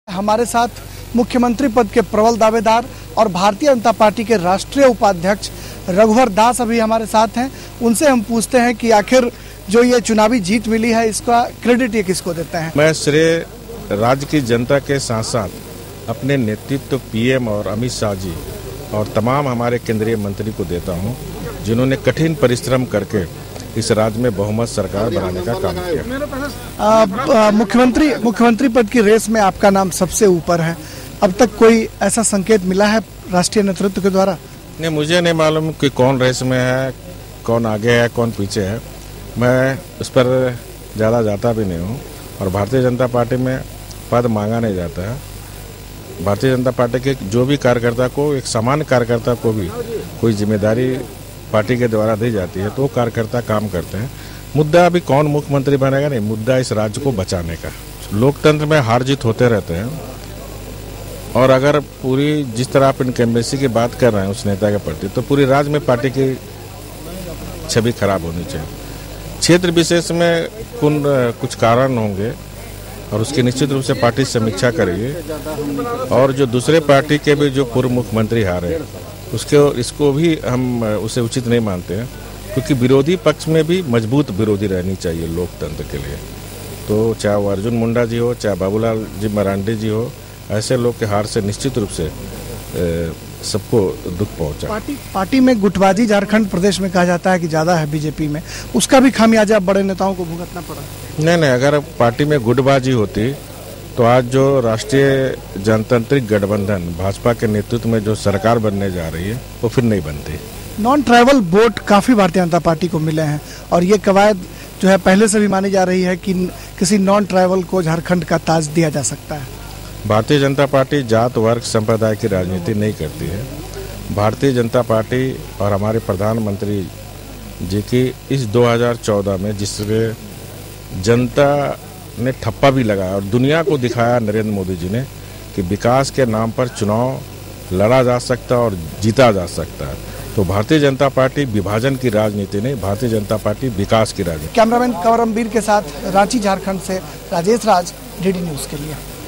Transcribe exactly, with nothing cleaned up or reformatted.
हमारे साथ मुख्यमंत्री पद के प्रबल दावेदार और भारतीय जनता पार्टी के राष्ट्रीय उपाध्यक्ष रघुवर दास अभी हमारे साथ हैं। उनसे हम पूछते हैं कि आखिर जो ये चुनावी जीत मिली है, इसका क्रेडिट ये किसको देते हैं? मैं श्रेय राज्य की जनता के साथ साथ अपने नेतृत्व पीएम और अमित शाह जी और तमाम हमारे केंद्रीय मंत्री को देता हूं, जिन्होंने कठिन परिश्रम करके इस राज्य में बहुमत सरकार बनाने का काम किया। मुख्यमंत्री मुख्यमंत्री पद की रेस में आपका नाम सबसे ऊपर है। अब तक कोई ऐसा संकेत मिला है राष्ट्रीय नेतृत्व के द्वारा? नहीं, मुझे नहीं मालूम कि कौन रेस में है, कौन आगे है, कौन पीछे है। मैं उस पर ज़्यादा जाता भी नहीं हूँ और भारतीय जनता पार्टी में पद मांगा नहीं जाता है। भारतीय जनता पार्टी के जो भी कार्यकर्ता को, एक सामान्य कार्यकर्ता को भी कोई जिम्मेदारी पार्टी के द्वारा दी जाती है तो कार्यकर्ता काम करते हैं। मुद्दा अभी कौन मुख्यमंत्री बनेगा नहीं, मुद्दा इस राज्य को बचाने का। लोकतंत्र में हार जीत होते रहते हैं और अगर पूरी जिस तरह आप इनकम्बेंसी की बात कर रहे हैं उस नेता के प्रति, तो पूरी राज्य में पार्टी की छवि खराब होनी चाहिए। क्षेत्र विशेष में कुन कुछ कारण होंगे और उसकी निश्चित रूप से पार्टी समीक्षा करेगी और जो दूसरे पार्टी के भी जो पूर्व मुख्यमंत्री हारे उसके इसको भी हम उसे उचित नहीं मानते हैं, क्योंकि विरोधी पक्ष में भी मजबूत विरोधी रहनी चाहिए लोकतंत्र के लिए। तो चाहे वो अर्जुन मुंडा जी हो, चाहे बाबूलाल जी मरांडी जी हो, ऐसे लोग के हार से निश्चित रूप से सबको दुख पहुंचा। पार्टी पार्टी में गुटबाजी झारखंड प्रदेश में कहा जाता है कि ज्यादा है बीजेपी में, उसका भी खामियाजा बड़े नेताओं को भुगतना पड़ा। नहीं नहीं, अगर पार्टी में गुटबाजी होती तो आज जो राष्ट्रीय जनतांत्रिक गठबंधन भाजपा के नेतृत्व में जो सरकार बनने जा रही है वो फिर नहीं बनती। नॉन ट्राइबल वोट काफी भारतीय जनता पार्टी को मिले हैं और ये कवायद जो है पहले से भी मानी जा रही है कि किसी नॉन ट्राइबल को झारखंड का ताज दिया जा सकता है। भारतीय जनता पार्टी जात वर्ग संप्रदाय की राजनीति नहीं करती है। भारतीय जनता पार्टी और हमारे प्रधानमंत्री जी की इस दो हज़ार चौदह में जिसमें जनता ने ठप्पा भी लगाया और दुनिया को दिखाया नरेंद्र मोदी जी ने कि विकास के नाम पर चुनाव लड़ा जा सकता है और जीता जा सकता है। तो भारतीय जनता पार्टी विभाजन की राजनीति नहीं, भारतीय जनता पार्टी विकास की राजनीति। कैमरामैन कंवरमवीर के साथ रांची झारखंड से राजेश राज, डीडी न्यूज के लिए।